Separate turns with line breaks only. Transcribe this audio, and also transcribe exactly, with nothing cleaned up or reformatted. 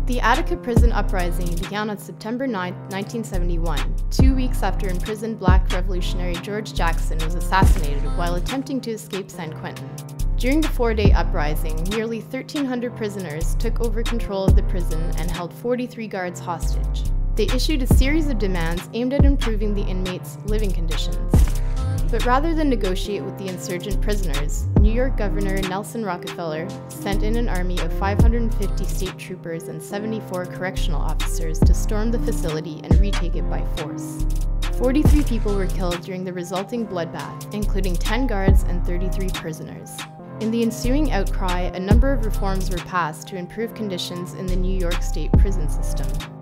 The Attica Prison Uprising began on September ninth, nineteen seventy-one, two weeks after imprisoned Black revolutionary George Jackson was assassinated while attempting to escape San Quentin. During the four-day uprising, nearly thirteen hundred prisoners took over control of the prison and held forty-three guards hostage. They issued a series of demands aimed at improving the inmates' living conditions. But rather than negotiate with the insurgent prisoners, New York Governor Nelson Rockefeller sent in an army of five hundred fifty state troopers and seventy-four correctional officers to storm the facility and retake it by force. forty-three people were killed during the resulting bloodbath, including ten guards and thirty-three prisoners. In the ensuing outcry, a number of reforms were passed to improve conditions in the New York State prison system.